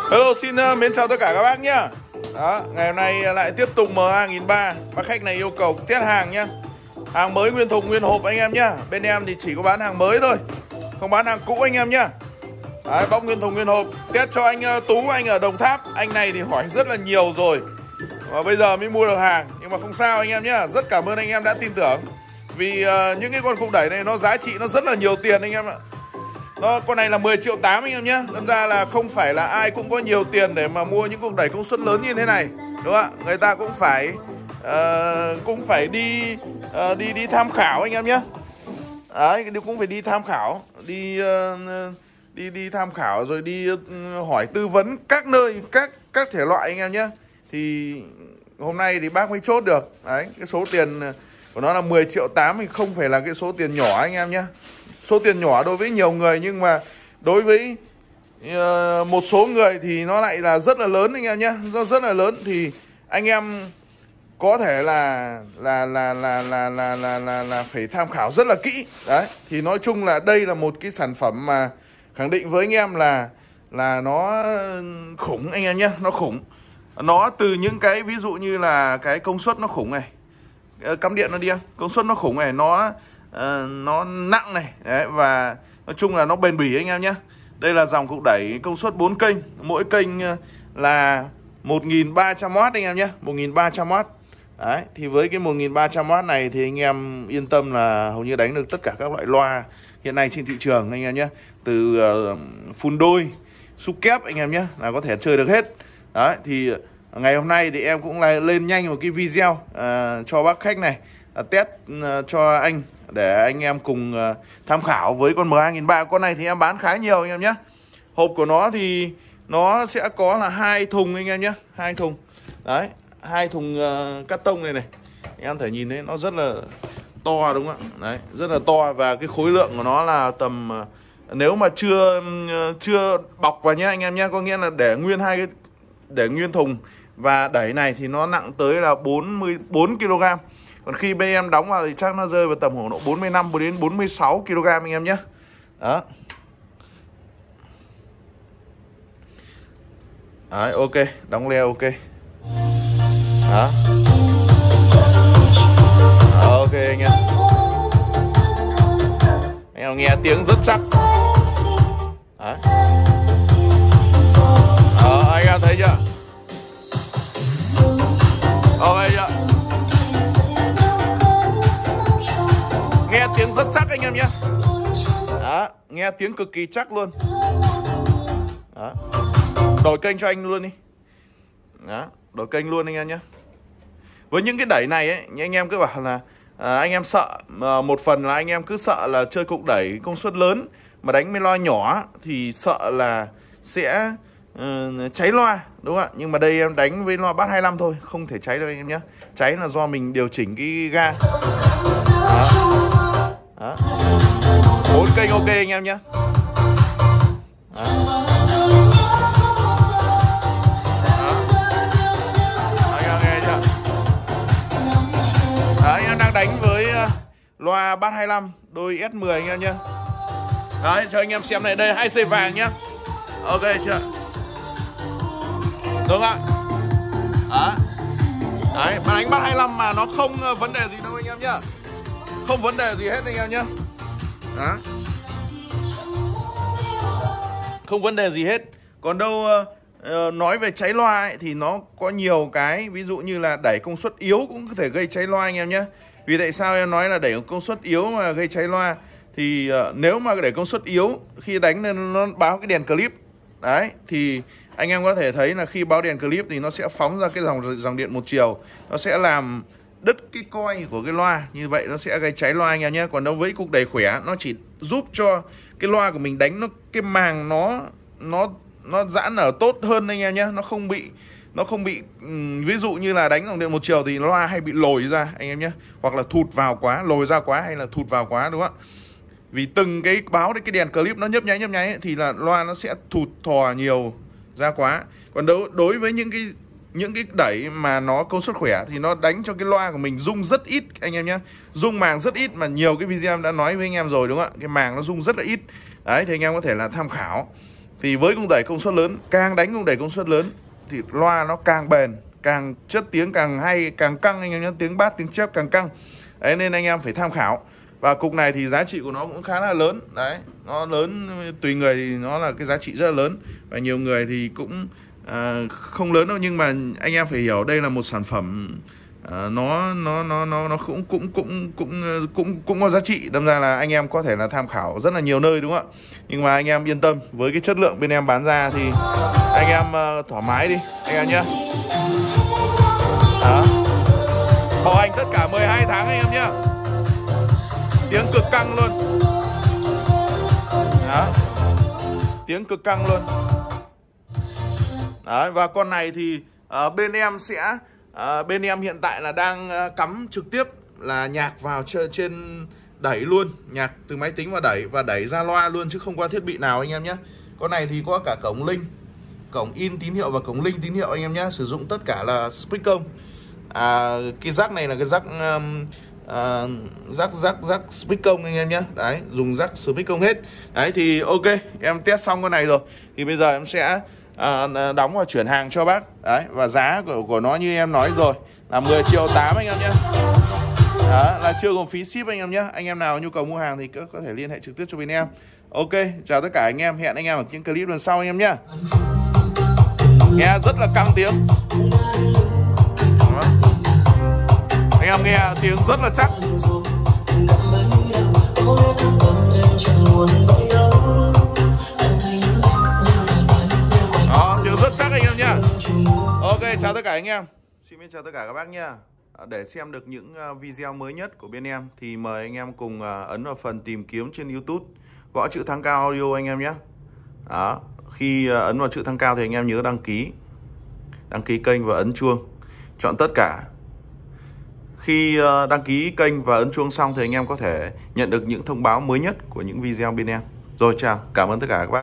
Hello, xin mến chào tất cả các bác nhá. Đó, ngày hôm nay lại tiếp tục MA1003. Bác khách này yêu cầu test hàng nhá. Hàng mới nguyên thùng nguyên hộp anh em nhá. Bên em thì chỉ có bán hàng mới thôi, không bán hàng cũ anh em nhá. Đấy, bóc nguyên thùng nguyên hộp. Test cho anh Tú, anh ở Đồng Tháp. Anh này thì hỏi rất là nhiều rồi và bây giờ mới mua được hàng. Nhưng mà không sao anh em nhá. Rất cảm ơn anh em đã tin tưởng. Vì những cái con cục đẩy này nó giá trị nó rất là nhiều tiền anh em ạ. Con này là 10,8 triệu anh em nhé. Đâm ra là không phải là ai cũng có nhiều tiền để mà mua những cục đẩy công suất lớn như thế này, đúng không ạ? Người ta cũng phải đi tham khảo anh em nhé. Đấy, cũng phải đi tham khảo, đi tham khảo rồi đi hỏi tư vấn các nơi, các thể loại anh em nhé. Thì hôm nay thì bác mới chốt được. Đấy, cái số tiền của nó là 10,8 triệu thì không phải là cái số tiền nhỏ anh em nhé. Số tiền nhỏ đối với nhiều người, nhưng mà đối với một số người thì nó lại là rất là lớn anh em nhé. Nó rất là lớn thì anh em có thể là phải tham khảo rất là kỹ. Đấy, thì nói chung là đây là một cái sản phẩm mà khẳng định với anh em là nó khủng anh em nhé. Nó khủng. Nó từ những cái ví dụ như là cái công suất nó khủng này, cắm điện nó đi không? Công suất nó khủng này, nó nặng này. Đấy, và nói chung là nó bền bỉ anh em nhé. Đây là dòng cục đẩy công suất 4 kênh. Mỗi kênh là 1.300W anh em nhé. 1.300W. Đấy, thì với cái 1.300W này thì anh em yên tâm là hầu như đánh được tất cả các loại loa hiện nay trên thị trường anh em nhé. Từ phun đôi, xúc kép anh em nhé, là có thể chơi được hết. Đấy, thì ngày hôm nay thì em cũng lên nhanh một cái video cho bác khách này, test cho anh để anh em cùng tham khảo với con MA1003. Con này thì em bán khá nhiều anh em nhé. Hộp của nó thì nó sẽ có là 2 thùng anh em nhé. 2 thùng. Đấy, 2 thùng cắt tông này này. Anh em thể nhìn thấy nó rất là to đúng không ạ? Đấy, rất là to và cái khối lượng của nó là tầm nếu mà chưa bọc vào nhá anh em nhé, có nghĩa là để nguyên thùng và đẩy này thì nó nặng tới là 44 kg. Còn khi bên em đóng vào thì chắc nó rơi vào tầm khoảng độ 45 đến 46 kg anh em nhé. Đó. Đấy, ok, đóng le ok. Đó. Đó, ok anh em. Anh em nghe tiếng rất chắc. Đấy. Đó, anh em thấy chưa? Ok chưa? Nghe tiếng rất chắc anh em nhé. Đó, nghe tiếng cực kỳ chắc luôn. Đó. Đổi kênh cho anh luôn đi. Đó, đổi kênh luôn anh em nhé. Với những cái đẩy này ấy, anh em cứ bảo là anh em sợ, một phần là anh em cứ sợ là chơi cục đẩy công suất lớn mà đánh với loa nhỏ thì sợ là sẽ cháy loa, đúng không ạ? Nhưng mà đây em đánh với loa bass 25 thôi, không thể cháy đâu anh em nhé. Cháy là do mình điều chỉnh cái ga. Đó. Đó. 4 kênh ok anh em nhé. Đó. Anh em nghe chưa? Đó, anh em đang đánh với loa bass 25 đôi S10 anh em nhé. Đấy, cho anh em xem này, đây 2 dây vàng nhá. Ok chưa? Đúng ạ. Đó. Đấy, mà đánh bass 25 mà nó không vấn đề gì đâu anh em nhá. Không vấn đề gì hết anh em nhé. Đó. Không vấn đề gì hết. Còn đâu nói về cháy loa ấy, thì nó có nhiều cái, ví dụ như là đẩy công suất yếu cũng có thể gây cháy loa anh em nhé. Vì tại sao em nói là đẩy công suất yếu mà gây cháy loa? Thì nếu mà đẩy công suất yếu khi đánh nên nó báo cái đèn clip. Đấy, thì anh em có thể thấy là khi báo đèn clip thì nó sẽ phóng ra cái dòng điện một chiều. Nó sẽ làm đứt cái coi của cái loa, như vậy nó sẽ gây cháy loa anh em nhé. Còn đối với cục đẩy khỏe, nó chỉ giúp cho cái loa của mình đánh cái màng nó giãn nở tốt hơn anh em nhé. Nó không bị ví dụ như là đánh dòng điện một chiều thì loa hay bị lồi ra anh em nhé, hoặc là thụt vào quá, lồi ra quá hay là thụt vào quá, đúng không ạ? Vì từng cái báo cái đèn clip nó nhấp nháy ấy, thì là loa nó sẽ thụt thò nhiều ra quá. Còn đối với những cái đẩy mà nó công suất khỏe thì nó đánh cho cái loa của mình rung rất ít anh em nhé. Rung màng rất ít, mà nhiều cái video em đã nói với anh em rồi, đúng không ạ? Cái màng nó rung rất là ít. Đấy, thì anh em có thể là tham khảo. Thì với cung đẩy công suất lớn, càng đánh cung đẩy công suất lớn thì loa nó càng bền, càng chất tiếng càng hay, càng căng anh em nhé, tiếng bass tiếng chép càng căng. Đấy nên anh em phải tham khảo. Và cục này thì giá trị của nó cũng khá là lớn. Đấy, nó lớn tùy người thì nó là cái giá trị rất là lớn. Và nhiều người thì cũng không lớn đâu, nhưng mà anh em phải hiểu đây là một sản phẩm nó cũng có giá trị, đâm ra là anh em có thể là tham khảo rất là nhiều nơi, đúng không ạ? Nhưng mà anh em yên tâm, với cái chất lượng bên em bán ra thì anh em thoải mái đi anh em nhé. Đó, bảo hành tất cả 12 tháng anh em nhé, tiếng cực căng luôn. Đó, tiếng cực căng luôn. Đấy, và con này thì bên em sẽ bên em hiện tại là đang cắm trực tiếp là nhạc vào trên đẩy luôn, nhạc từ máy tính vào đẩy và đẩy ra loa luôn, chứ không qua thiết bị nào anh em nhé. Con này thì có cả cổng link, cổng in tín hiệu và cổng link tín hiệu anh em nhé, sử dụng tất cả là speaker. Cái jack này là cái jack speaker anh em nhé. Đấy, dùng jack speaker hết. Đấy thì ok, em test xong con này rồi thì bây giờ em sẽ đóng và chuyển hàng cho bác. Đấy, và giá của nó như em nói rồi là 10.8 triệu anh em nhé. Đó, là chưa gồm phí ship anh em nhé. Anh em nào nhu cầu mua hàng thì có thể liên hệ trực tiếp cho bên em. Ok, chào tất cả anh em, hẹn anh em ở những clip lần sau anh em nhé. Nghe rất là căng tiếng. Đó, anh em nghe tiếng rất là chắc. Đó, tiếng rất sắc anh em nhá. Ok, chào tất cả anh em. Xin chào tất cả các bác nhá. Để xem được những video mới nhất của bên em thì mời anh em cùng ấn vào phần tìm kiếm trên YouTube, gõ chữ Thắng Cao Audio anh em nhé. Đó, khi ấn vào chữ Thắng Cao thì anh em nhớ đăng ký kênh và ấn chuông, chọn tất cả. Khi đăng ký kênh và ấn chuông xong thì anh em có thể nhận được những thông báo mới nhất của những video bên em. Rồi chào, cảm ơn tất cả các bác.